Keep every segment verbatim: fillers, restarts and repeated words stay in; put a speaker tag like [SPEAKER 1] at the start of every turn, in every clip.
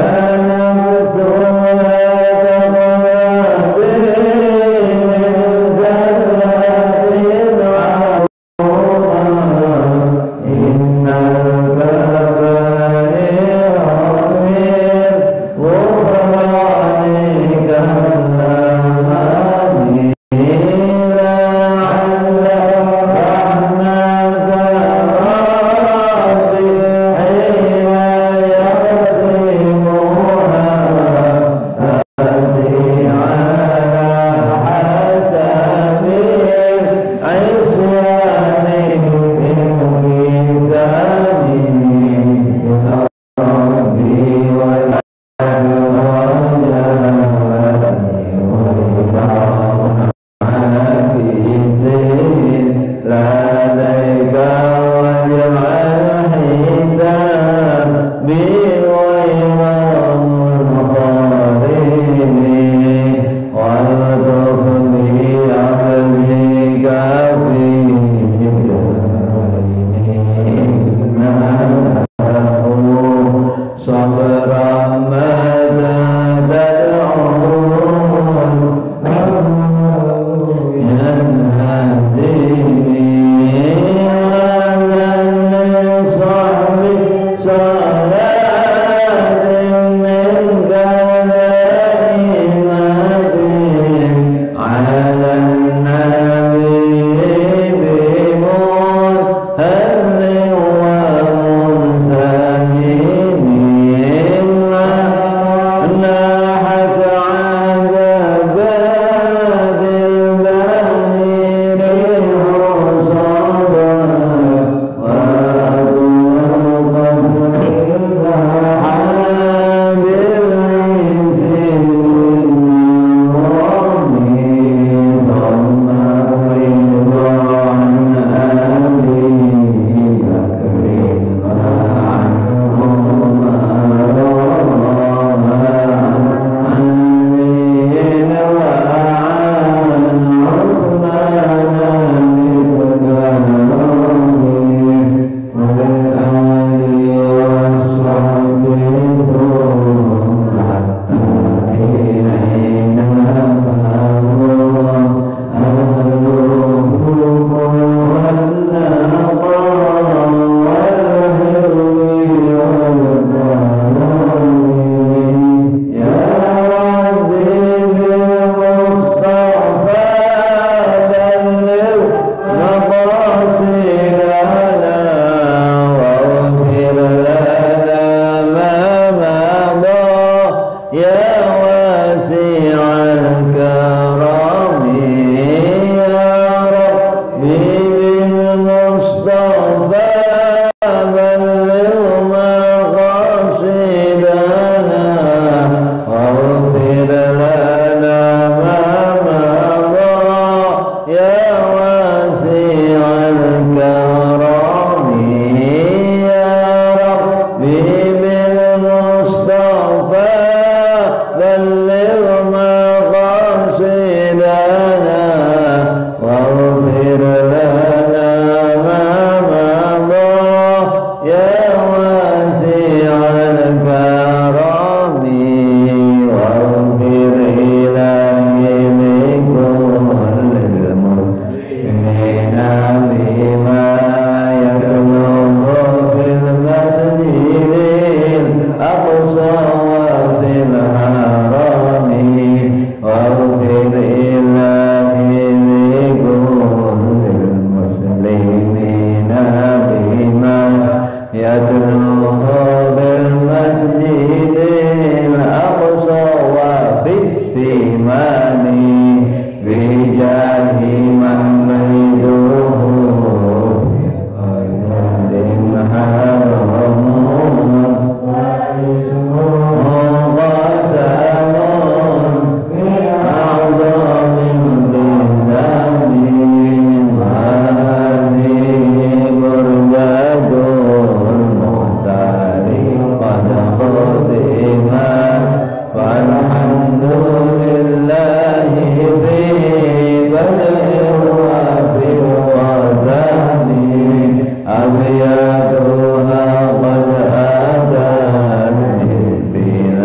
[SPEAKER 1] أبياتها قد أتت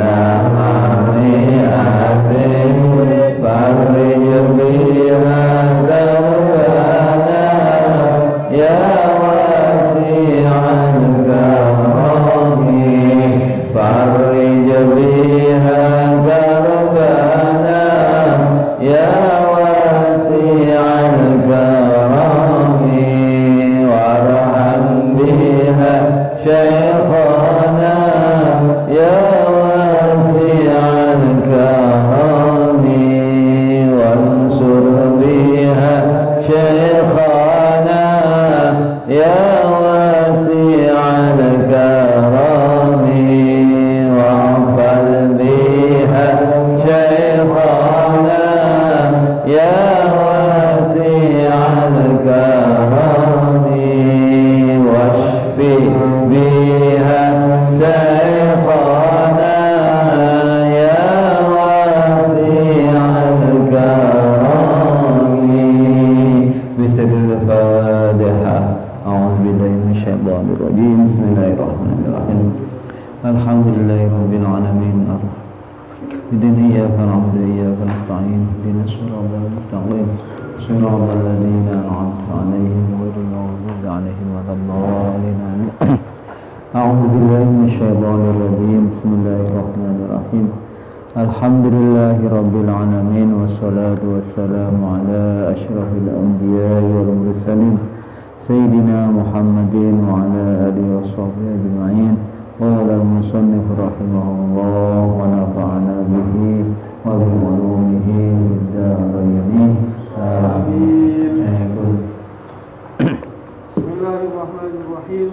[SPEAKER 1] Alhamdulillahi rabbil alamin. Ihdina iyyaka na'budu wa iyyaka nasta'in. Ihdinas siratal mustaqim. Siratal ladzina an'amta 'alaihim ghairil maghdubi 'alaihim waladdallin. A'udzu billahi minasyaitonir rajim. Bismillahirrahmanirrahim. Alhamdulillahi rabbil alamin wassalatu wassalamu ala asyrafil anbiya'i wal mursalin sayyidina Muhammadin wa ala alihi washabbihi ajma'in. Qala al-musannif rahimahullah wa nafa'ana bihi wa bi ulumihi fid dharain. Amin.
[SPEAKER 2] Bismillahirrahmanirrahim.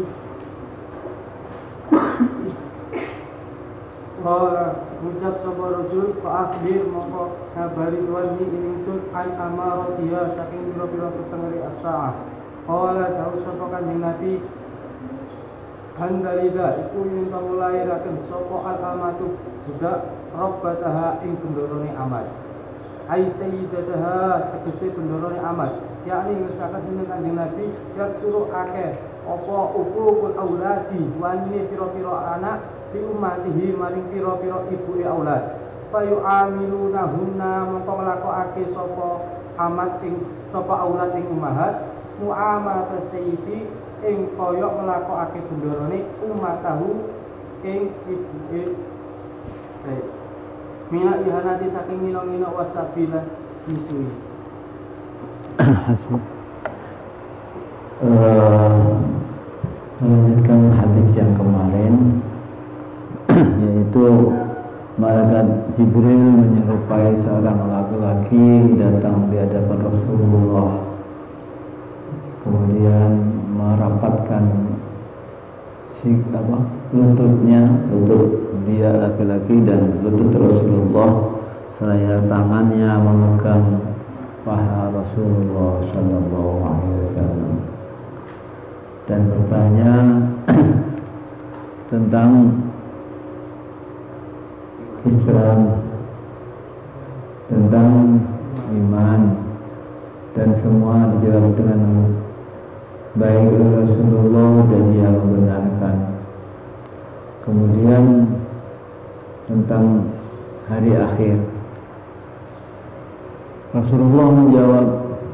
[SPEAKER 2] Qala ucap sapa rajul fa akhbir mongko ngabari wani ingsun an amaratiha saking pira-pira petengeri as-saah. Qala dawu sapa Kanjeng Nabi Handalida iku yen lairaken sapa al-amatu budak rabbataha ing bendorone amat. Ai sayyidataha tegese bendorone amat. Yakni ngersakaken sinten Kanjeng Nabi yak suruh akeh apa ukul auladi wanine pira-pira anak di umatihi maring pira-pira ibuke aulad. Fayu amilunahunna mongko nglakokake sapa amat ing sapa aulad ing umahat muamalat sayyidi ing kaya nglakokake bendorone umatahu ing ibuke sayyid. Mina ihanati saking ngino-ngino wasabila misui.
[SPEAKER 1] Hasbuk. Uh, melanjutkan hadis yang kemarin, yaitu malaikat Jibril menyerupai seorang laki-laki datang di hadapan Rasulullah, kemudian merapatkan si apa lututnya, lutut dia laki-laki dan lutut Rasulullah, seraya tangannya memegang paha Rasulullah Sallallahu Alaihi Wasallam dan bertanya tentang Islam, tentang iman, dan semua dijawab dengan baik oleh Rasulullah dan dia membenarkan. Kemudian tentang hari akhir, Rasulullah menjawab,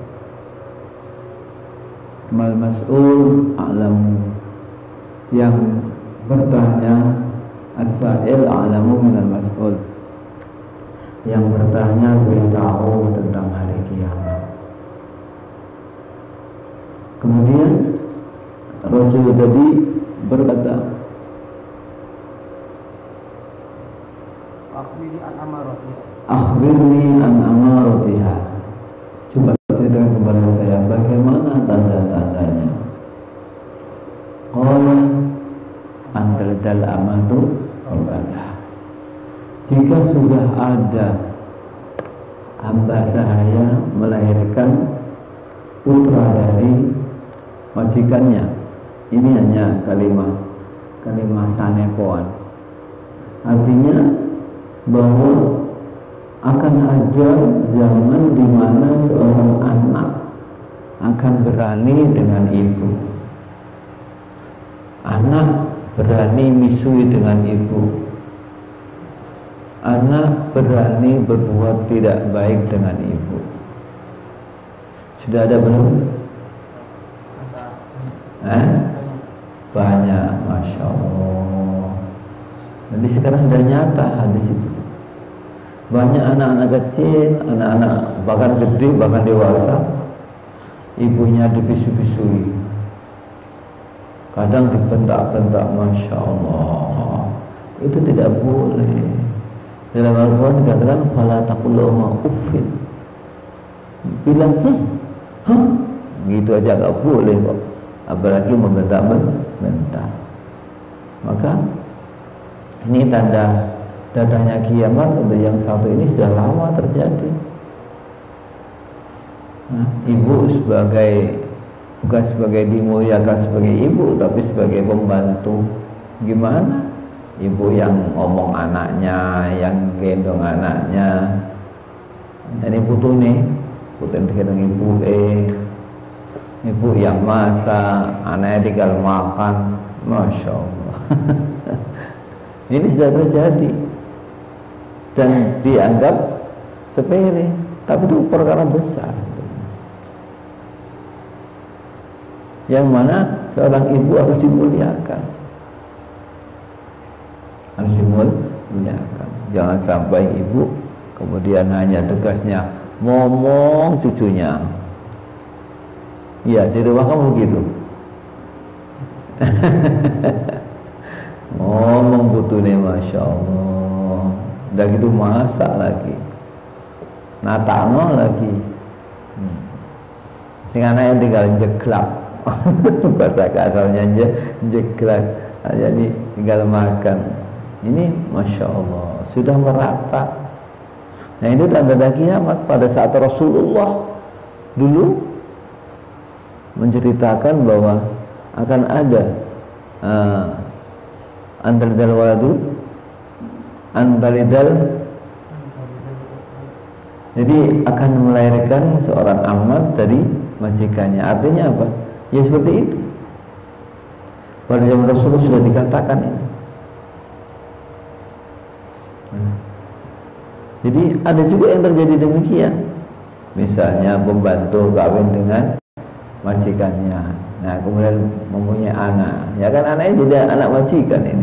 [SPEAKER 1] mal mas'ul a'lamu, yang bertanya as-sa'il a'lamu minal mas'ul, yang bertanya lebih tahu tentang hari kiamat. Kemudian Rasul tadi berkata,
[SPEAKER 2] akhbirni an amaratiha.
[SPEAKER 1] Akhbirni an amaratiha. Coba ceritakan kepada saya bagaimana tanda-tandanya. Qala andal amatu rabbaha. Jika sudah ada hamba sahaya melahirkan putra dari majikannya, ini hanya kalimat kalimat sanepoan, artinya bahwa akan ada zaman di mana seorang anak akan berani dengan ibu, anak berani misui dengan ibu, anak berani berbuat tidak baik dengan ibu. Sudah ada belum? Eh? Banyak, Masya Allah. Jadi sekarang sudah nyata hadis itu. Banyak anak-anak kecil, anak-anak bahkan gede, bahkan dewasa, ibunya dibisu-bisui, kadang dibentak-bentak. Masya Allah, itu tidak boleh. Dalam Al-Quran dikatakan fala taqul lahuma uffin, bilang hmm, huh? gitu aja gak boleh kok, apalagi membentak-bentak. Maka ini tanda datangnya kiamat untuk yang satu ini sudah lama terjadi. Nah, ibu sebagai bukan sebagai dimuliakan sebagai ibu, tapi sebagai pembantu. Gimana? Ibu yang ngomong anaknya, yang gendong anaknya. Ini putu nih, putu gendong ibu eh, ibu yang masak, anaknya tinggal makan. Masya Allah. Ini sudah terjadi dan dianggap sepele, tapi itu perkara besar. Yang mana seorang ibu harus dimuliakan, harus dimuliakan. Jangan sampai ibu kemudian hanya tugasnya ngomong cucunya. Iya, di rumah kamu begitu. Ngomong putune masya Allah, udah gitu masak lagi, natakno lagi. Hmm. Sing anaknya tinggal jeglak. Bahasa kasarnya aja jeglak, jadi tinggal makan. Ini masya Allah sudah merata. Nah itu tanda-tanda kiamat. Pada saat Rasulullah dulu menceritakan bahwa akan ada uh, antalidal waladu antalidal, jadi akan melahirkan seorang amat dari majikannya. Artinya apa? Ya seperti itu. Pada zaman Rasulullah sudah dikatakan ini. Nah, jadi ada juga yang terjadi demikian. Misalnya pembantu kawin dengan majikannya. Nah kemudian mempunyai anak. Ya kan anaknya jadi anak majikan ini.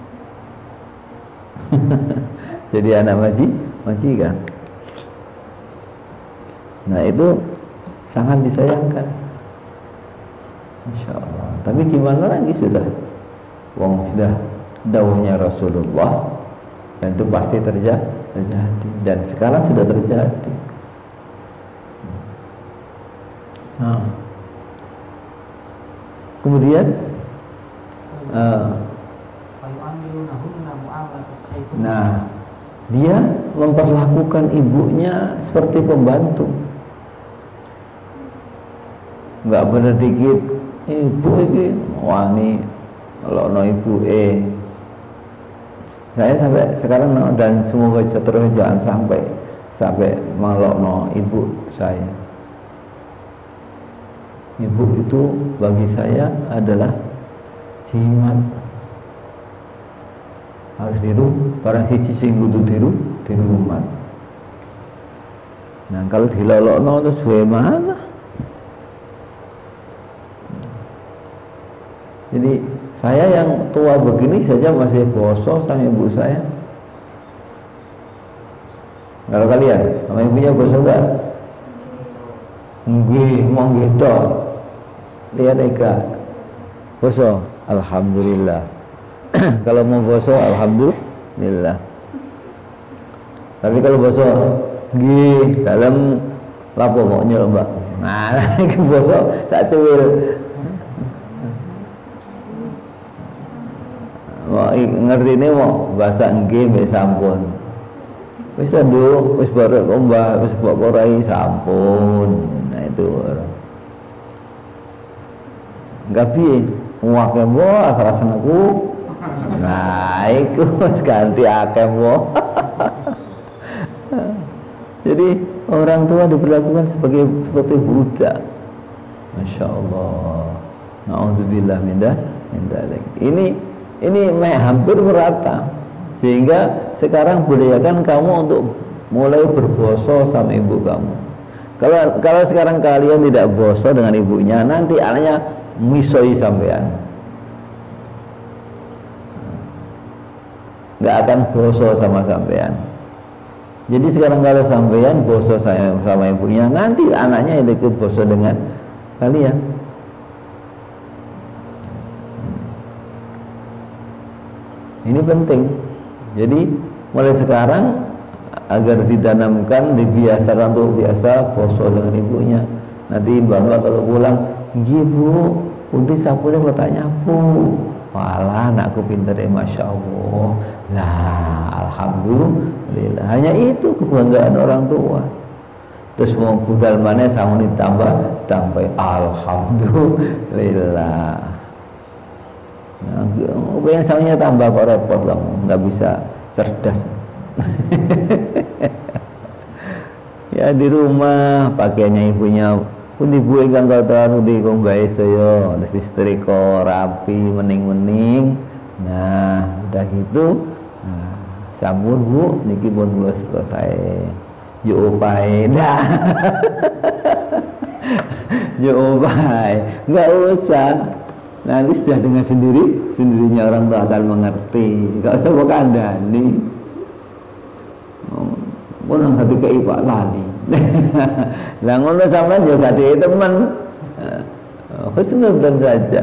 [SPEAKER 1] Jadi anak maji, majikan. Nah itu sangat disayangkan. Masya Allah. Tapi gimana lagi sudah, wong sudah dawuhnya Rasulullah, dan itu pasti terjadi, terjadi. Dan sekarang sudah terjadi. Nah, kemudian uh, nah dia memperlakukan ibunya seperti pembantu, nggak bener dikit ibu ini wani kalau no ibu eh saya sampai sekarang no, dan semoga terus jangan sampai sampai melokno ibu saya. Ibu itu bagi saya adalah jimat, harus diru barang siji sing kudu diru dirumat. Nah kalau dilolokno terus bagaimana? Jadi saya yang tua begini saja masih bosok sama ibu saya. Kalau kalian sama ibunya bosok enggak? Nggih, mau gitu. Lihat eka bosok, alhamdulillah. Kalau mau bosok, alhamdulillah. Tapi kalau bosok, nggih, dalam lapo mau nyoba. Nah, iki bosok tak cuwil. Wah, ngerti ini mau bahasa nggih mbek sampun. Wis nduk, wis barek ombah, wis kok korai sampun. Nah itu. Enggak piye, wake wo asal-asalaku. Nah, iku wis ganti akeh wo. Jadi orang tua diperlakukan sebagai seperti budak. Masya Allah. Na'udzubillah min dzalik. Ini ini hampir merata, sehingga sekarang budayakan kamu untuk mulai berboso sama ibu kamu. Kalau kalau sekarang kalian tidak boso dengan ibunya, nanti anaknya misoi sampean, nggak akan boso sama sampean. Jadi sekarang kalau sampean boso sama, sama ibunya, nanti anaknya ikut boso dengan kalian. Ini penting. Jadi mulai sekarang agar ditanamkan, dibiasakan untuk biasa boso dengan ibunya. Nanti bangga kalau pulang, nggih Bu, undi sapune bertanya Bu. Walah anakku pinter ya, masya Allah. Nah, alhamdulillah. Hanya itu kebanggaan orang tua. Terus mau budal mana sama ditambah, tambah alhamdulillah. Nah, yang samanya tambah kok repot kamu, nggak bisa cerdas. Ya di rumah pakaiannya ibunya pun ibu ingkang kata di kong bae sedaya terus istrika rapi mening-mening Nah udah gitu, nah, sampun Bu niki pun kula selesai yo opae dah. Yo opae nggak usah, nanti sudah dengan sendiri sendirinya orang tua akan mengerti, nggak usah kok kandhani. Pun nang hati kei Pak lali. Lah ngono sampean yo gati teman. Husnudon saja.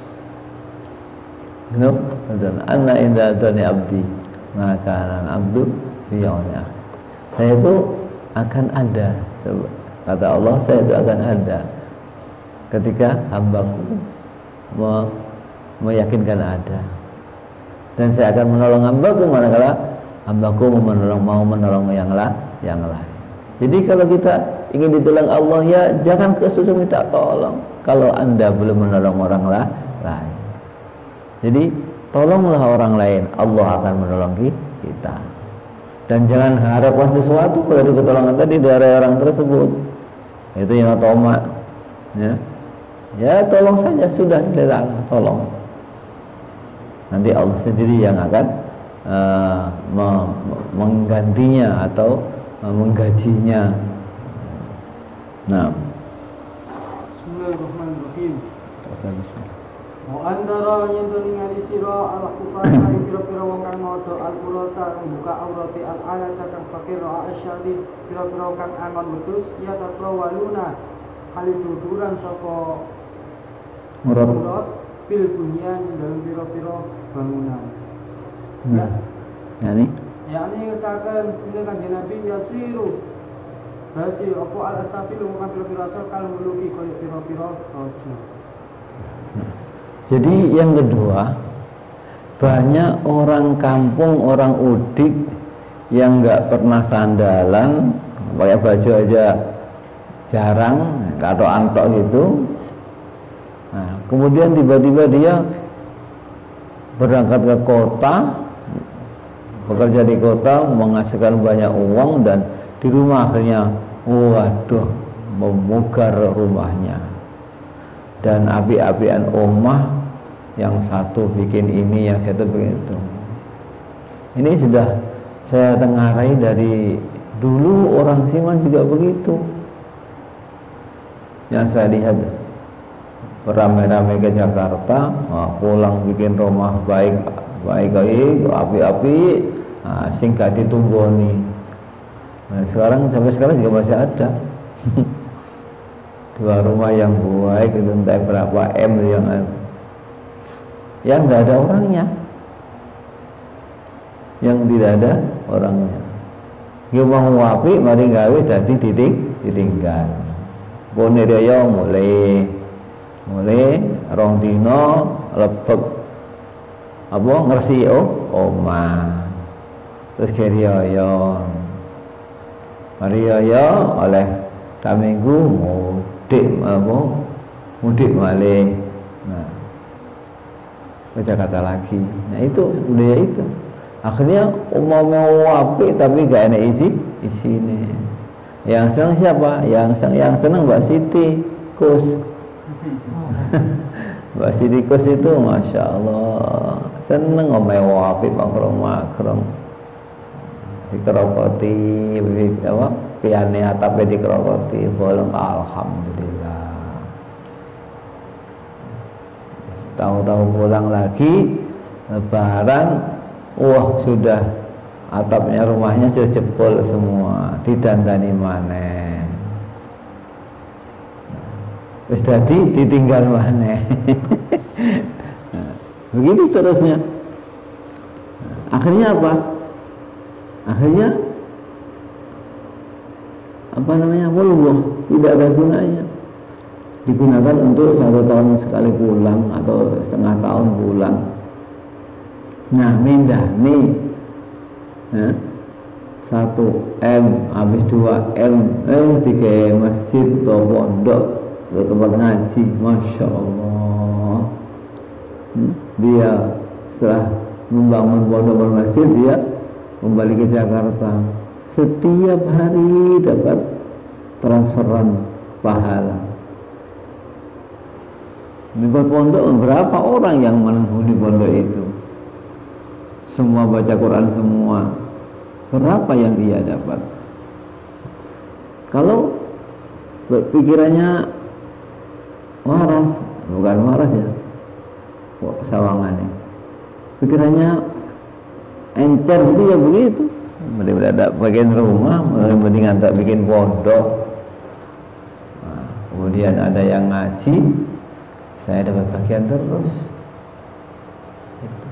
[SPEAKER 1] No, dan anna inda dani abdi maka abdu biyaunya. Saya itu akan ada, kata Allah, saya itu akan ada ketika hambaku me meyakinkan ada, dan saya akan menolong hambaku manakala hambaku mau menolong mau menolong yang lain yang lain. Jadi kalau kita ingin ditolong Allah, ya jangan kesusu minta tolong kalau Anda belum menolong orang lain. Jadi tolonglah orang lain, Allah akan menolong kita. Dan jangan harapkan sesuatu dari pertolongan tadi dari orang tersebut. Itu yang otomat. Ya, ya tolong saja sudah, tidak tolong. Nanti Allah sendiri yang akan uh, menggantinya atau uh, menggajinya. Nah.
[SPEAKER 2] Bismillahirrahmanirrahim.
[SPEAKER 1] Bismillah.
[SPEAKER 2] Wa antara yen to ningali sira Allah kufara ing pira-pira wong kang maca al-Qur'an kang buka aurati al-ayat kang fakir wa asyadi pira-pira kang angon wedhus ya tatawaluna haliduduran saka murat bil bunyan dalam pira-pira bangunan.
[SPEAKER 1] Ya. Yani
[SPEAKER 2] yani ngesaken sing Kanjeng Nabi yasiru. Berarti apa al-asafilu mung pira-pira kal muluki kaya pira-pira raja.
[SPEAKER 1] Jadi yang kedua, banyak orang kampung, orang udik yang nggak pernah sandalan, pakai baju aja jarang, atau antok gitu. Nah, kemudian tiba-tiba dia berangkat ke kota, bekerja di kota, menghasilkan banyak uang, dan di rumah akhirnya, waduh, memugar rumahnya. Dan api-apian omah, yang satu bikin ini, yang satu bikin itu. Ini sudah saya tengarai dari dulu, orang Siman juga begitu. Yang saya lihat beramai-ramai ke Jakarta, nah, pulang bikin rumah baik baik baik api-api, nah, sing gak ditunggoni. Nah, sekarang sampai sekarang juga masih ada. Dua rumah yang baik itu entah berapa M yang yang nggak ada orangnya, yang tidak ada orangnya. Dia mau wapi, mari gawe tadi titik ditinggal. Bonereyo mulai mulai rong dino lepek apa ngersi oh oma terus keriyo mariyo oleh saminggu mudik apa mudik malih. Nah, ke Jakarta lagi. Nah itu budaya itu. Akhirnya mau mau api tapi gak enak isi isi ini. Yang senang siapa? Yang senang yang senang Mbak Siti Kus. Mbak Siti Kus itu masya Allah seneng ngomel api makrong makrong dikerokoti apa piane atapnya dikerokoti bolong alhamdulillah. Tahu-tahu pulang lagi lebaran, wah sudah atapnya rumahnya sudah jebol semua, didandani maneh. Wis dadi ditinggal maneh. Begitu seterusnya. Akhirnya apa? Akhirnya apa namanya? Wuluh, tidak ada gunanya. Digunakan untuk satu tahun sekali pulang atau setengah tahun pulang. Nah, mindah nih ya, satu M habis dua M eh tiga masjid atau pondok atau tempat ngaji, masya Allah. Hmm, dia setelah membangun pondok dan masjid, dia kembali ke Jakarta, setiap hari dapat transferan pahala. Di pondok berapa orang yang menghuni pondok itu? semua baca Quran semua, berapa yang dia dapat? Kalau pikirannya waras, bukan waras ya, kok sawangannya, pikirannya encer gitu ya begitu. Mending ada bagian rumah, mendingan tak bikin pondok. Nah, kemudian ada yang ngaji, saya dapat bagian terus. Itu.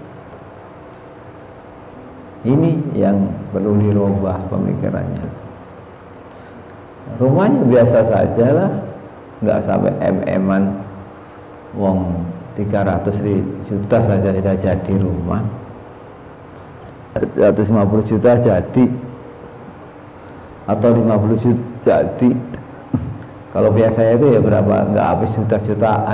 [SPEAKER 1] Ini yang perlu dirubah pemikirannya. Rumahnya biasa saja lah, nggak sampai em-eman. Wong tiga ratus juta saja sudah jadi rumah. seratus lima puluh juta jadi, atau lima puluh juta jadi. Kalau biasanya itu ya berapa, nggak habis juta-jutaan.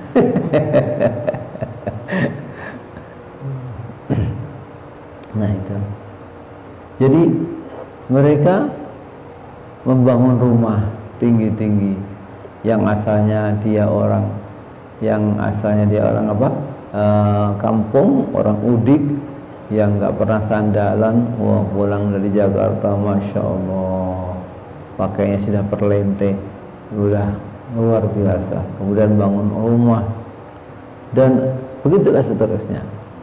[SPEAKER 1] Nah itu, jadi mereka membangun rumah tinggi-tinggi yang asalnya dia orang yang asalnya dia orang apa e, kampung, orang udik yang nggak pernah sandalan. Wah, pulang dari Jakarta, masya Allah, pakainya sudah perlente, udah luar biasa. Kemudian bangun rumah dan begitulah seterusnya.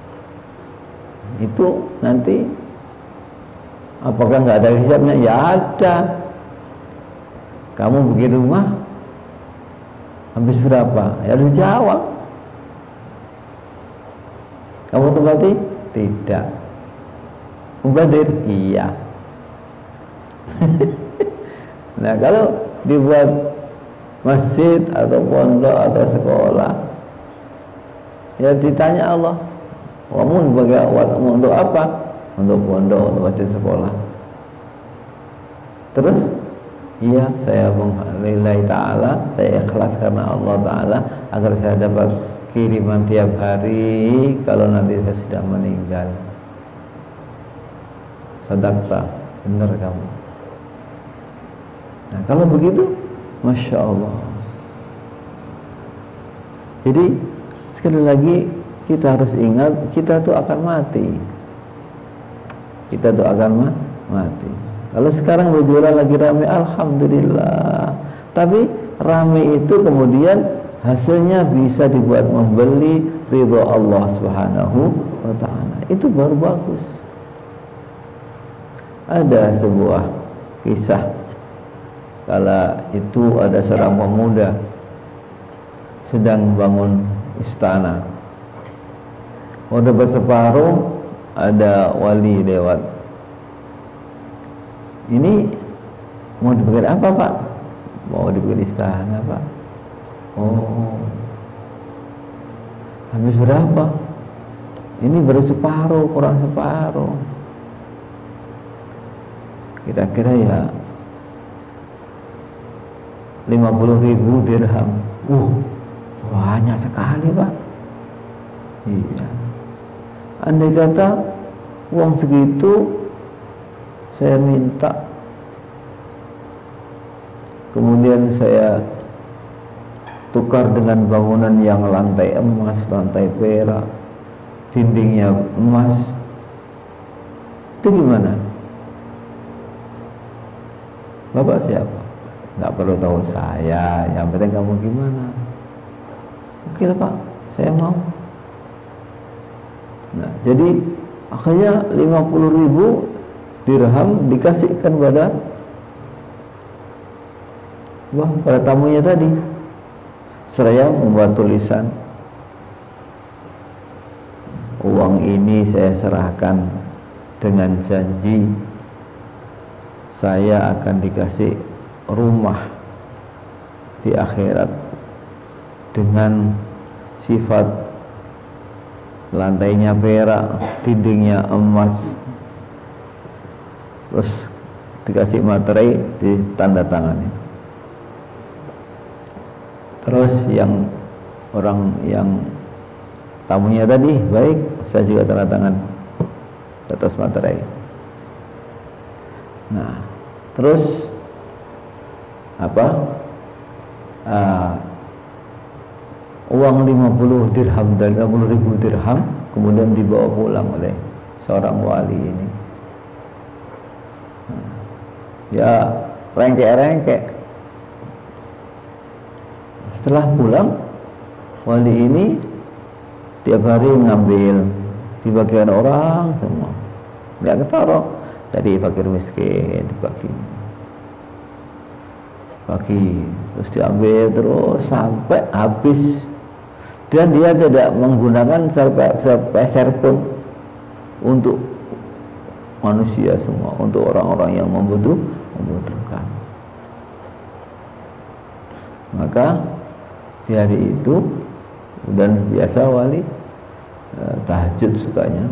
[SPEAKER 1] Itu nanti apakah nggak ada hisabnya? Ya ada. Kamu bikin rumah habis berapa? Ya harus dijawab. Kamu tempati? Tidak. Mubadir? Iya. Nah, kalau dibuat masjid atau pondok atau sekolah, ya ditanya Allah, kamu sebagai awal untuk apa? Untuk pondok, untuk masjid, sekolah. Terus, iya, saya menghilai Ta'ala, saya ikhlas karena Allah Ta'ala, agar saya dapat kiriman tiap hari kalau nanti saya sudah meninggal. Sadaqta, benar kamu. Nah, kalau begitu, masya Allah. Jadi sekali lagi kita harus ingat, kita tuh akan mati. Kita tuh akan ma mati. Kalau sekarang berjualan lagi rame, alhamdulillah. Tapi rame itu kemudian hasilnya bisa dibuat membeli ridho Allah Subhanahu wa ta'ala. Itu baru bagus. Ada sebuah kisah, kala itu ada seorang pemuda sedang bangun istana. Udah berseparuh, ada wali lewat. Ini mau dibikin apa, Pak? Mau dibikin istana, Pak? Oh, habis berapa? Ini baru separuh, kurang separuh. Kira-kira ya lima puluh ribu dirham. Uh, banyak sekali, Pak. Iya. Andai kata uang segitu saya minta, kemudian saya tukar dengan bangunan yang lantai emas, lantai perak, dindingnya emas, itu gimana? Bapak siapa? Nggak perlu tahu saya, yang penting kamu gimana? Oke lah Pak, saya mau. Nah, jadi akhirnya lima puluh ribu dirham dikasihkan pada wah, pada tamunya tadi. Seraya membuat tulisan, uang ini saya serahkan dengan janji saya akan dikasih rumah di akhirat dengan sifat lantainya perak, dindingnya emas, terus dikasih materai, ditandatangani. Terus yang orang yang tamunya tadi, baik, saya juga tanda tangan atas materai. Nah, terus apa? Uh, uang lima puluh dirham dan lima puluh ribu dirham kemudian dibawa pulang oleh seorang wali ini. Ya rengkek-rengkek. Setelah pulang, wali ini tiap hari ngambil dibagikan orang semua, nggak ketaruh, jadi fakir miskin dibagi, bagi terus diambil terus sampai habis, dan dia tidak menggunakan sepeser pun untuk manusia semua, untuk orang-orang yang membutuh, membutuhkan. Maka di hari itu, dan biasa wali eh, tahajud sukanya.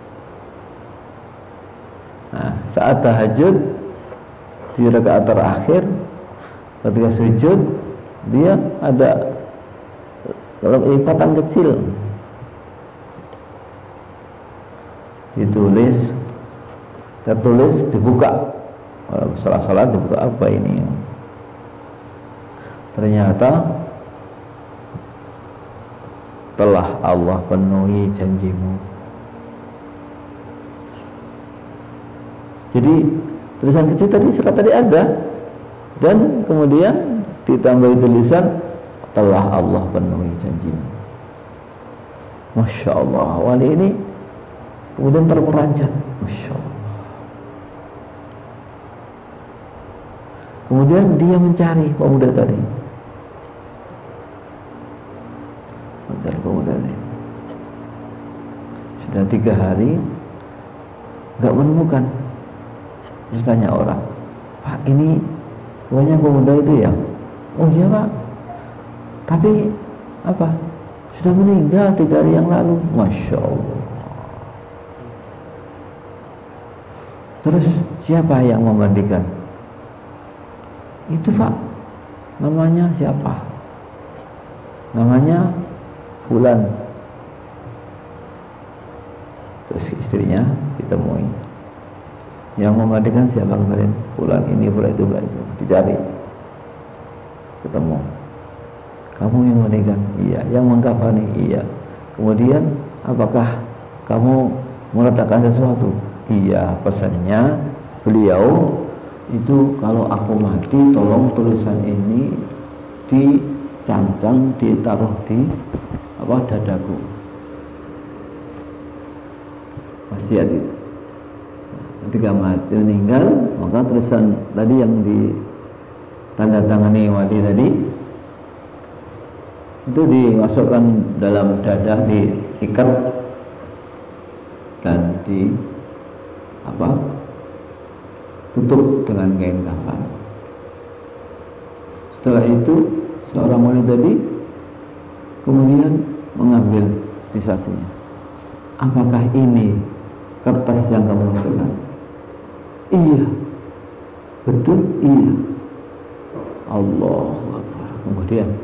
[SPEAKER 1] Nah, saat tahajud di rakaat terakhir ketika sujud, dia ada lipatan kecil ditulis, tertulis, dibuka. Setelah salat dibuka, apa ini? Ternyata telah Allah penuhi janjimu. Jadi tulisan kecil tadi surat tadi ada, dan kemudian ditambah tulisan telah Allah penuhi janjimu. Masya Allah, wali ini kemudian terperanjat. Masya Allah. Kemudian dia mencari pemuda tadi, mencari pemuda ini. Sudah tiga hari nggak menemukan. Terus tanya orang, Pak, ini bukannya pemuda itu ya? Oh iya Pak, tapi apa? Sudah meninggal tiga hari yang lalu. Masya Allah. Terus siapa yang memandikan? Itu Pak, namanya siapa? Namanya Fulan. Terus istrinya ditemui. Yang memandikan siapa kemarin? Fulan ini, Fulan itu, Fulan itu. Dicari, ketemu. Kamu yang memandikan? Iya. Yang mengkafani? Iya. Kemudian apakah kamu meletakkan sesuatu? Iya. Pesannya beliau itu kalau aku mati tolong tulisan ini dicancang, ditaruh di apa dadaku. Wasiat itu. Ketika mati meninggal, maka tulisan tadi yang ditandatangani wali tadi itu dimasukkan dalam dada, diikat dan di apa? tutup dengan kain kafan. Setelah itu seorang wali tadi kemudian mengambil di sakunya. Apakah ini kertas yang kamu masukkan? Iya. Betul? Iya. Allahu Akbar. Kemudian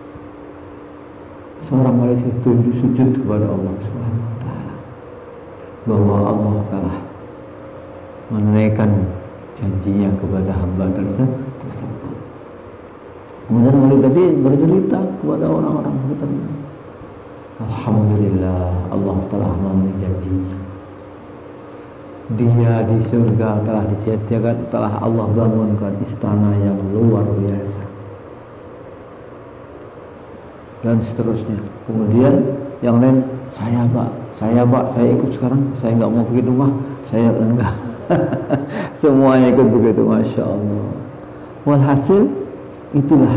[SPEAKER 1] seorang wali itu sujud kepada Allah Subhanahu wa taala bahwa Allah telah menunaikan janjinya kepada hamba tersebut. Kemudian wali tadi bercerita kepada orang-orang sekitarnya, alhamdulillah, Allah telah memenuhi janjinya. Dia di surga telah dijadikan, telah Allah bangunkan istana yang luar biasa, dan seterusnya. Kemudian yang lain, saya Pak, saya Pak, saya ikut sekarang, saya nggak mau bikin rumah, saya enggak. Semuanya ikut begitu, Masya Allah. Walhasil itulah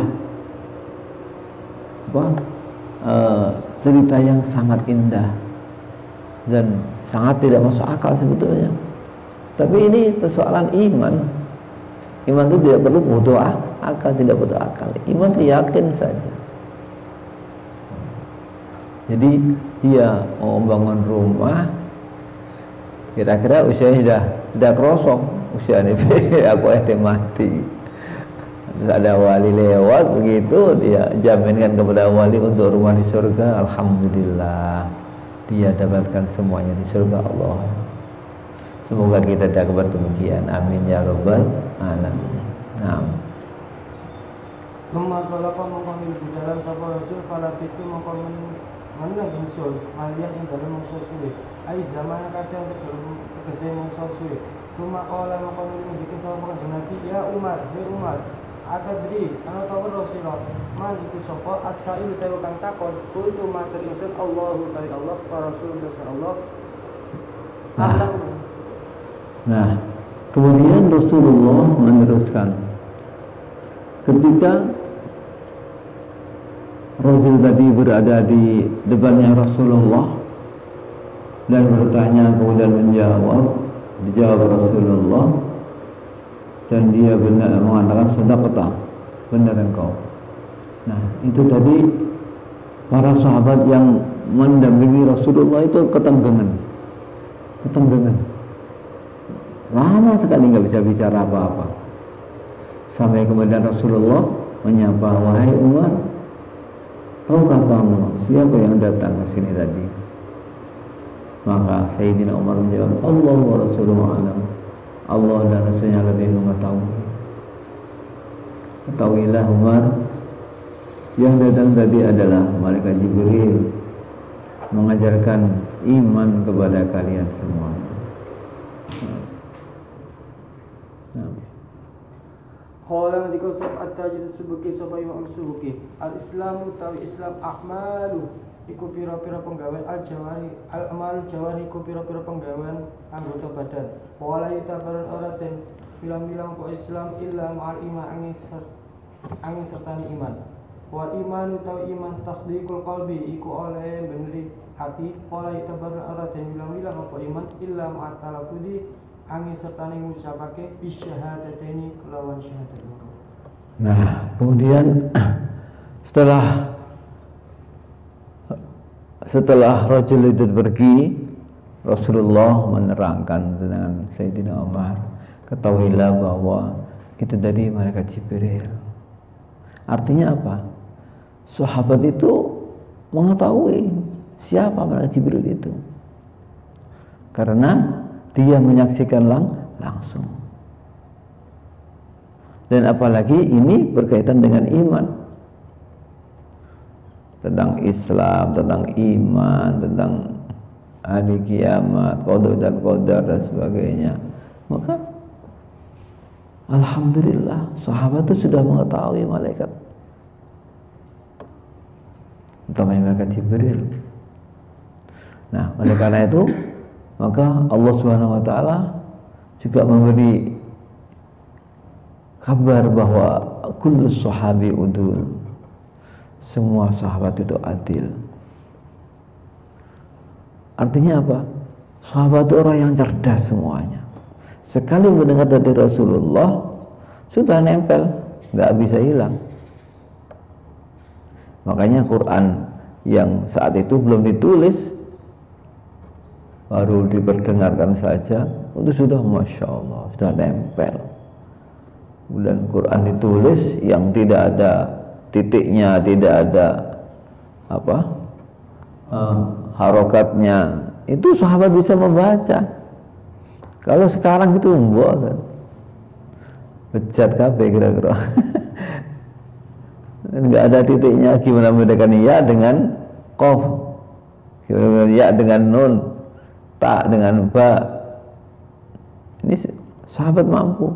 [SPEAKER 1] apa, uh, cerita yang sangat indah dan sangat tidak masuk akal sebetulnya. Tapi ini persoalan iman. Iman itu tidak perlu butuh akal, tidak butuh akal. Iman itu yakin saja. Jadi dia mau membangun rumah, kira-kira usianya sudah sudah kerosong, usia ini aku eh mati. Terus ada wali lewat begitu, dia jaminkan kepada wali untuk rumah di surga. Alhamdulillah, dia dapatkan semuanya di surga Allah. Semoga kita dapat demikian. Amin ya rabbal alamin. Nah.
[SPEAKER 2] Kema kalau kamu mengkomen di dalam sapa rasul falat itu mengkomen menang insul kalian yang dalam maksud sulit ai zaman kadang tegese mangsa suwe. Cuma kala maka nunjukin sama kanjeng Nabi, ya Umar, ya Umar, atadri ana tahu Rasulullah man iku sapa as-sa'il tahu kang takon kullu ma terisen Allahu ta'ala Allah wa Rasulullah sallallahu
[SPEAKER 1] nah, nah kemudian Rasulullah meneruskan ketika Rajul tadi berada di depannya Rasulullah dan bertanya kemudian menjawab, dijawab Rasulullah dan dia benar mengatakan sadaqta, benar engkau. Nah itu tadi para sahabat yang mendampingi Rasulullah itu ketenggengan, ketenggengan, lama sekali nggak bisa bicara apa-apa sampai kemudian Rasulullah menyapa, wahai Umar, tahukah kamu siapa yang datang ke sini tadi? Maka Sayyidina Umar menjawab, Allah wa Rasulullah alam, Allah dan Rasulnya lebih mengetahui. Ketahuilah Umar, yang datang tadi adalah malaikat Jibril mengajarkan iman kepada kalian semua.
[SPEAKER 2] Qala ngendika sapa at-Tajid Subuki sapa Imam Subuki, al-Islamu tawi Islam ahmalu iku pira-pira penggawean al-jawari, al-amal jawari iku pira-pira penggawean anggota badan. Wala yutabarun ora den bilang-bilang kok Islam illa ma'al iman angin angin sertani iman. Wal iman utawi iman tasdiqul qalbi iku oleh beneri hati. Wala yutabarun ora den bilang-bilang apa iman illa ma'at talaffudi angin sertani ngucapake bisyahadataini kelawan syahadat loro.
[SPEAKER 1] Nah, kemudian setelah setelah Rajul itu pergi, Rasulullah menerangkan dengan Sayyidina Umar, ketahuilah bahwa itu dari malaikat Jibril. Artinya apa? Sahabat itu mengetahui siapa malaikat Jibril itu, karena dia menyaksikan lang langsung. Dan apalagi ini berkaitan dengan iman, tentang Islam, tentang iman, tentang hari kiamat, qada dan qadar dan sebagainya. Maka alhamdulillah sahabat itu sudah mengetahui malaikat, terutama malaikat Jibril. Nah, oleh karena itu maka Allah Subhanahu wa taala juga memberi kabar bahwa kullu sahabi udul, semua sahabat itu adil. Artinya apa? Sahabat itu orang yang cerdas semuanya. Sekali mendengar dari Rasulullah sudah nempel, nggak bisa hilang. Makanya Quran yang saat itu belum ditulis, baru diperdengarkan saja, itu sudah masya Allah, sudah nempel. Dan Quran ditulis yang tidak ada titiknya, tidak ada apa uh, harokatnya, itu sahabat bisa membaca. Kalau sekarang itu membuat kan bejat kabeh kira-kira. Nggak ada titiknya, gimana membedakan ya dengan qaf, gimana ya dengan nun, ta dengan ba. Ini sahabat mampu,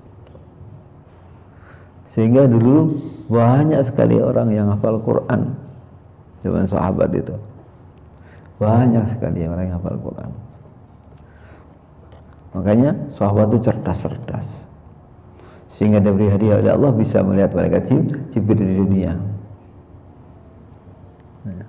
[SPEAKER 1] sehingga dulu banyak sekali orang yang hafal Quran zaman sahabat itu, banyak sekali orang yang hafal Quran. Makanya sahabat itu cerdas-cerdas, sehingga diberi hadiah oleh Allah bisa melihat malaikat Jibril di dunia. Nah.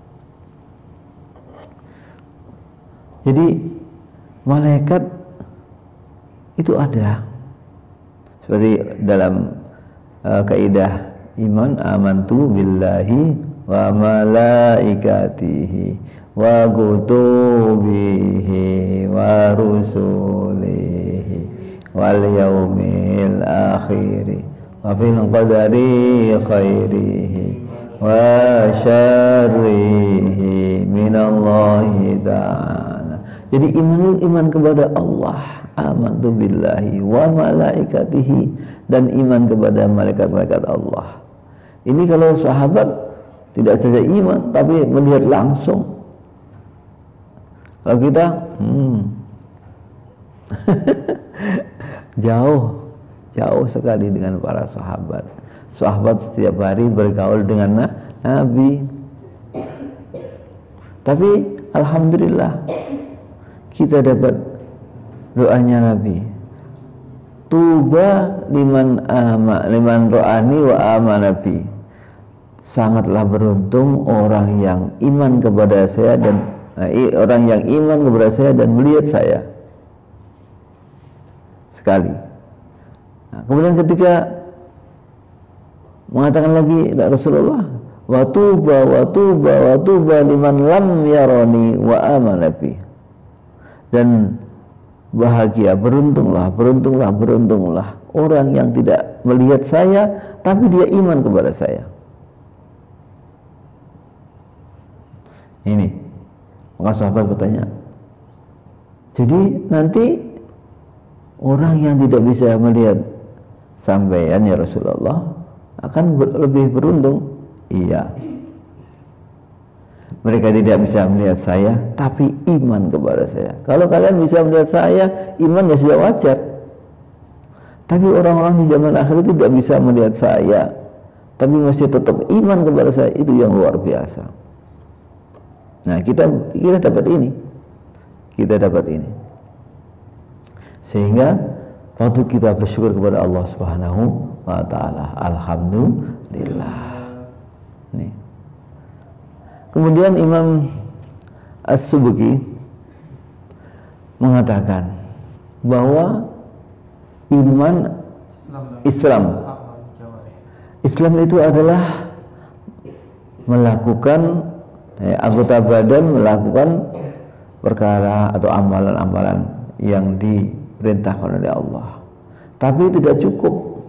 [SPEAKER 1] Jadi malaikat itu ada, seperti dalam uh, kaidah iman, amantu billahi wa malaikatihi wa kutubihi wa rusulihi wal yaumil akhiri wa fil qadari khairihi wa syarrihi minallahi ta'ala. Jadi iman iman kepada Allah, amantu billahi wa malaikatihi, dan iman kepada malaikat-malaikat Allah. Ini kalau sahabat tidak saja iman tapi melihat langsung. Kalau kita Hmm. jauh, jauh sekali dengan para sahabat. Sahabat setiap hari bergaul dengan Nabi. Tapi alhamdulillah kita dapat doanya Nabi. Tuba liman ama liman ro'ani wa ama Nabi. Sangatlah beruntung orang yang iman kepada saya dan eh, orang yang iman kepada saya dan melihat saya. Sekali. Nah, kemudian ketika mengatakan lagi Rasulullah, wa tuba wa tuba wa tuba liman lam yarani wa ama Nabi. Dan bahagia, beruntunglah, beruntunglah, beruntunglah orang yang tidak melihat saya tapi dia iman kepada saya. Ini, maka sahabat bertanya, jadi nanti orang yang tidak bisa melihat sampean ya Rasulullah akan ber, lebih beruntung. Iya, mereka tidak bisa melihat saya tapi iman kepada saya. Kalau kalian bisa melihat saya, iman ya sudah wajar. Tapi orang-orang di zaman akhir tidak bisa melihat saya tapi masih tetap iman kepada saya, itu yang luar biasa. Nah, kita kita dapat ini. Kita dapat ini. Sehingga waktu kita bersyukur kepada Allah Subhanahu wa taala. Alhamdulillah. Nih. Kemudian Imam As-Subki mengatakan bahwa iman Islam Islam itu adalah melakukan eh, anggota badan melakukan perkara atau amalan-amalan yang diperintahkan oleh Allah. Tapi tidak cukup,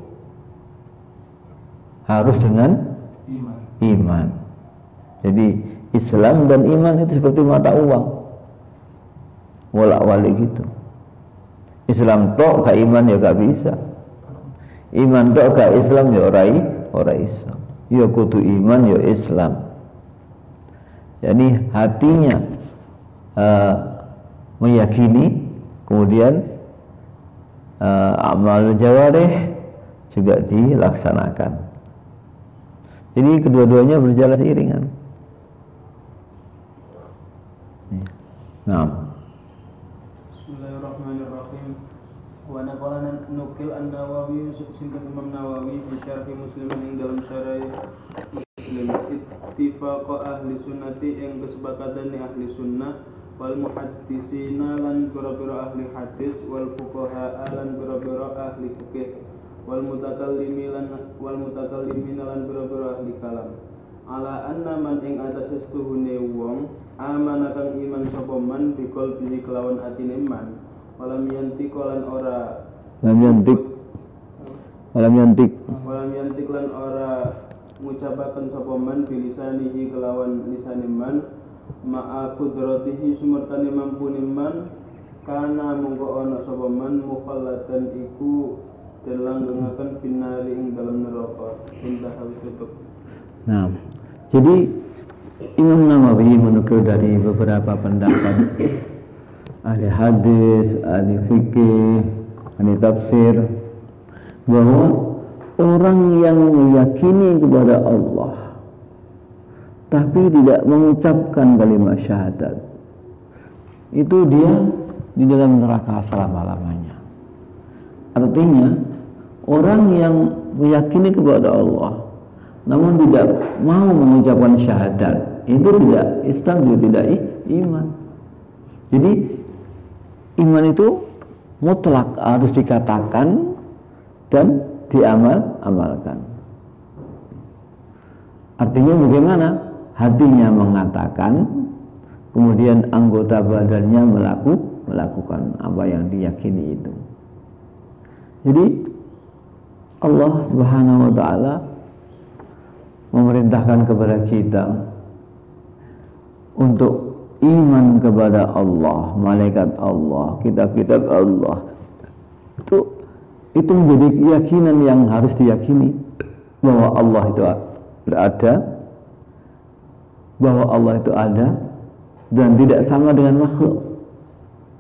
[SPEAKER 1] harus dengan iman. iman. Jadi Islam dan iman itu seperti mata uang, bolak-balik gitu. Islam tok ka iman ya gak bisa. Iman tok ka Islam ya ora ora Islam. Ya kudu iman ya Islam. Jadi hatinya uh, meyakini, kemudian uh, amal jawarih juga dilaksanakan. Jadi kedua-duanya berjalan seiringan. Nah.
[SPEAKER 2] Bismillahirrahmanirrahim. Wa naqala nukil an-Nawawi sinten Imam Nawawi bicara fi muslimin ing dalam syarah Muslim ittifaqa ahli sunnati yang kesepakatan ahli sunnah wal muhaddisina lan pira-pira ahli hadis wal fuqaha lan pira-pira ahli fikih wal mutakallimi lan wal mutakallimin lan pira-pira ahli kalam ala anna man ing atas sestuhune wong amana kang iman sapa man bikol bi kelawan atine iman walam yantik lan ora
[SPEAKER 1] lam yantik walam yantik
[SPEAKER 2] walam yantik lan ora ngucapaken sapa man bilisanihi kelawan lisane man ma'a qudratihi sumertane mampune man kana mongko ana sapa man mukhallatan iku delanggengaken finari ing dalam neraka indah habis tutup.
[SPEAKER 1] Nah, jadi Imam Nawawi menukil dari beberapa pendapat ahli hadis, ahli fikih, ahli tafsir bahwa orang yang meyakini kepada Allah tapi tidak mengucapkan kalimat syahadat itu dia di dalam neraka selama-lamanya. Artinya orang yang meyakini kepada Allah namun tidak mau mengucapkan syahadat itu tidak Islam, dia tidak iman. Jadi iman itu mutlak harus dikatakan dan diamal-amalkan. Artinya bagaimana? Hatinya mengatakan, kemudian anggota badannya melaku, melakukan apa yang diyakini itu. Jadi Allah Subhanahu wa taala memerintahkan kepada kita untuk iman kepada Allah, malaikat Allah, kitab-kitab Allah. Itu itu menjadi keyakinan yang harus diyakini bahwa Allah itu ada, bahwa Allah itu ada dan tidak sama dengan makhluk.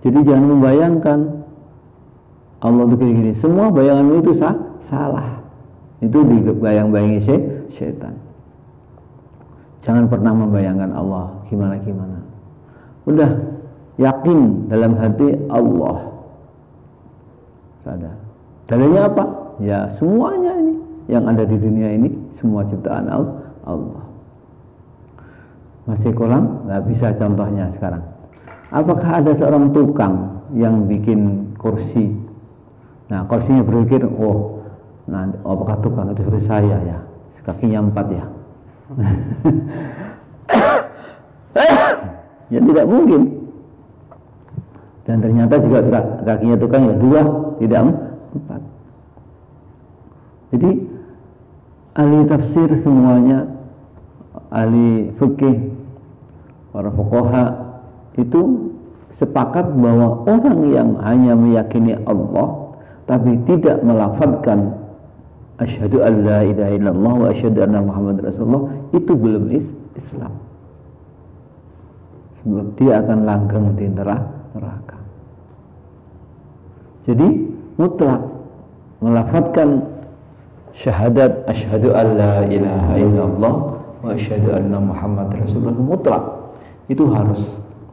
[SPEAKER 1] Jadi jangan membayangkan Allah itu gini-gini. Semua bayanganmu itu sah, salah. Itu dibayang-bayangi syaitan. Jangan pernah membayangkan Allah gimana-gimana. Udah yakin dalam hati Allah. Ada. Dalilnya apa? Ya semuanya ini yang ada di dunia ini semua ciptaan Allah. Masih kurang? Nggak bisa contohnya sekarang. Apakah ada seorang tukang yang bikin kursi? Nah kursinya berpikir, oh, nah apakah tukang itu seperti saya ya? Kakinya empat ya? Ya tidak mungkin. Dan ternyata juga kakinya tukang ya dua, tidak empat. Jadi ahli tafsir semuanya, ahli fikih, para fuqaha itu sepakat bahwa orang yang hanya meyakini Allah tapi tidak melafadzkan asyhadu an la ilaha illallah wa asyhadu anna Muhammad Rasulullah itu belum Islam. Sebab dia akan langgeng di neraka. Jadi mutlak melafadzkan syahadat asyhadu an la ilaha illallah wa asyhadu anna Muhammad Rasulullah mutlak itu harus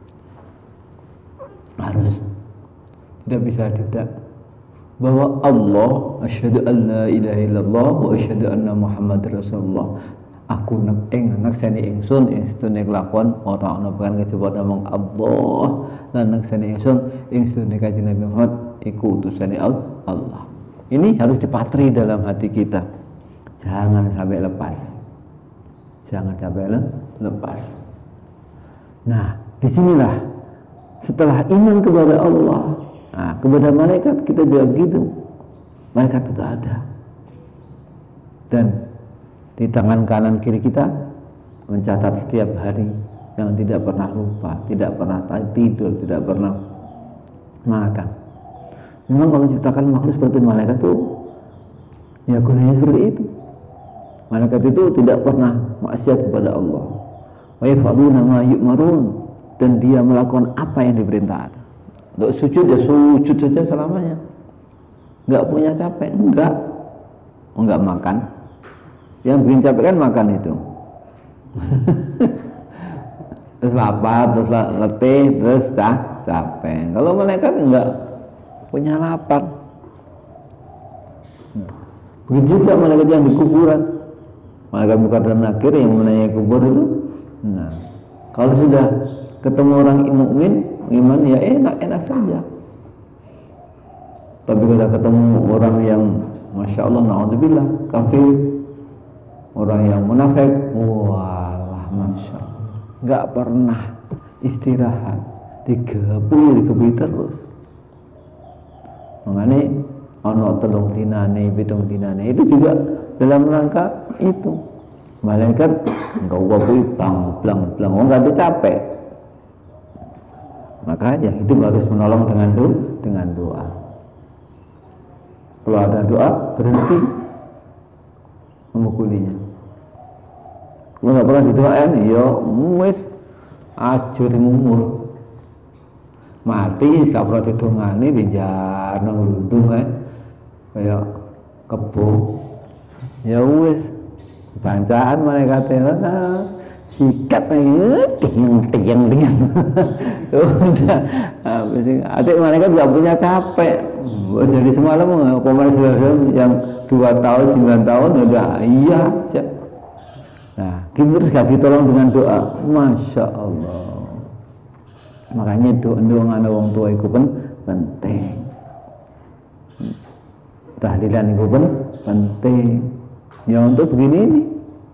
[SPEAKER 1] harus tidak bisa tidak bahwa Allah asyhadu an la ilaha illallah wa asyhadu anna Muhammad Rasulullah aku nak ing naksani ingsun ing sedune kelakuan ora ana bukan kejaba namung Allah lan naksani ingsun ing sedune kanjeng Nabi Muhammad iku utusane Allah. Ini harus dipatri dalam hati kita. Jangan sampai lepas. Jangan sampai lepas. Nah, disinilah setelah iman kepada Allah, nah, kepada malaikat kita juga gitu. Malaikat itu ada. Dan di tangan kanan kiri kita mencatat setiap hari yang tidak pernah lupa, tidak pernah tidur, tidak pernah makan. Memang kalau ciptakan makhluk seperti malaikat itu ya gunanya seperti itu. Malaikat itu tidak pernah maksiat kepada Allah. Wa yaf'aluna ma yu'marun, dan dia melakukan apa yang diperintahkan. Untuk sujud ya sujud saja selamanya. Enggak punya capek, enggak. Enggak makan. Yang bikin capek kan makan itu. Terus lapar, terus letih, terus capek. Kalau malaikat enggak punya lapar. Begitu juga malaikat yang di kuburan, malaikat Munkar dan Nakir yang menanyai kubur itu. Nah, kalau sudah ketemu orang mukmin, iman ya enak-enak saja. Tapi kalau ketemu orang yang masya Allah, naudzubillah, kafir, orang yang munafik, walah masya Allah, nggak pernah istirahat, digebui digebui terus. Mengenai ono telung dinane, pitung dinane itu juga dalam rangka itu. Malaikat enggak wabui blang blang blang, oh enggak capek. Maka yang hidup harus menolong dengan doa, dengan doa. Kalau ada doa berhenti memukulinya. Kalau nggak pernah didoain, ya wis ajur umur. Mati gak pernah didongani di jarno nglundung kae kaya kebo. Ya wis bancaan malaikat nah, sikat aja tiang-tiang tiang. Sudah habis adik malaikat gak punya capek. Jadi semalam pemain yang dua tahun sembilan tahun udah iya aja. Nah, kita terus gak ditolong dengan doa. Masya Allah. Makanya doa-doa wong tua itu pun penting. Tahlilan itu pun penting. Ya untuk begini ini,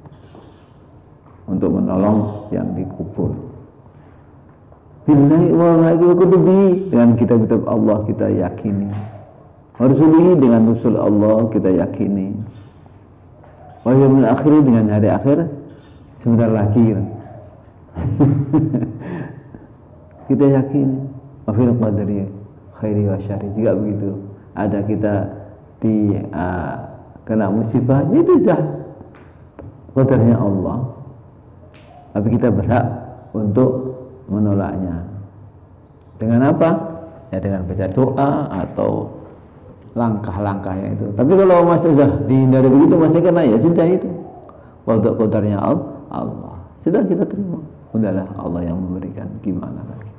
[SPEAKER 1] untuk menolong yang dikubur. Billahi wa malaikatihi, dengan kitab-kitab Allah kita yakini. Rasulihi, dengan Rasul Allah kita yakini. Wa yaumil akhir, dengan hari akhir sebentar lagi. Kita yakin wafil qadri khairi wa syarri. Jika begitu ada kita di uh, kena musibah, itu sudah qadarnya Allah, tapi kita berhak untuk menolaknya. Dengan apa? ya dengan baca doa atau langkah-langkah yang itu. Tapi kalau masih sudah dihindari begitu masih kena, ya sudah itu qada qadarnya Allah, sudah kita terima, udahlah Allah yang memberikan, gimana lagi.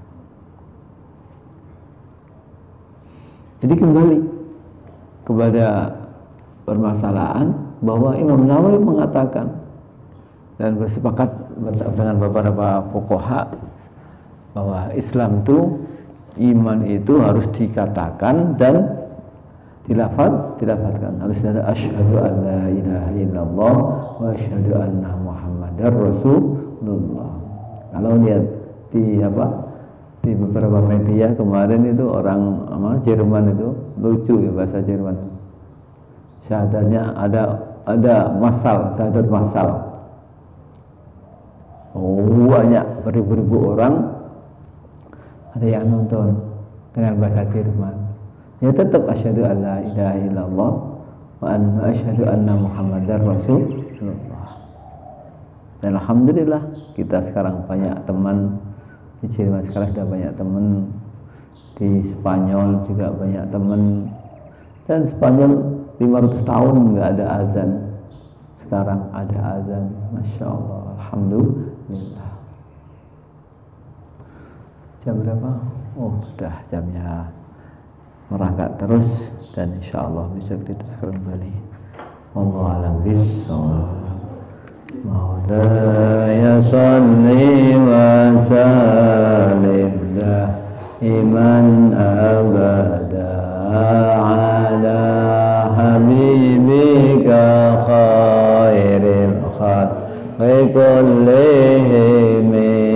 [SPEAKER 1] Jadi kembali kepada permasalahan bahwa Imam Nawawi mengatakan dan bersepakat dengan beberapa fuqaha bahwa Islam itu, iman itu harus dikatakan dan dilafaz, dilafazkan. Harus ada asyhadu an la ilaha illallah wa asyhadu anna muhammadar rasulullah. Kalau lihat di apa di beberapa media kemarin itu orang apa, Jerman itu lucu ya bahasa Jerman. Syahadatnya ada ada masal, syahadat masal. Oh, banyak beribu-ribu orang ada yang nonton dengan bahasa Jerman. Ya tetap asyhadu alla ilaha illallah wa anna asyhadu anna muhammadar rasulullah. Dan alhamdulillah kita sekarang banyak teman di Jerman, sekarang sudah banyak teman di Spanyol juga banyak teman, dan Spanyol lima ratus tahun nggak ada azan, sekarang ada azan, masya Allah, alhamdulillah. Jam berapa? Oh, sudah jamnya merangkak terus, dan insya Allah besok kita kembali. Wallahu a'lam bishawab. Maulaya salli wa sallim daiman abada ala habibika khairil khalqi kullihim.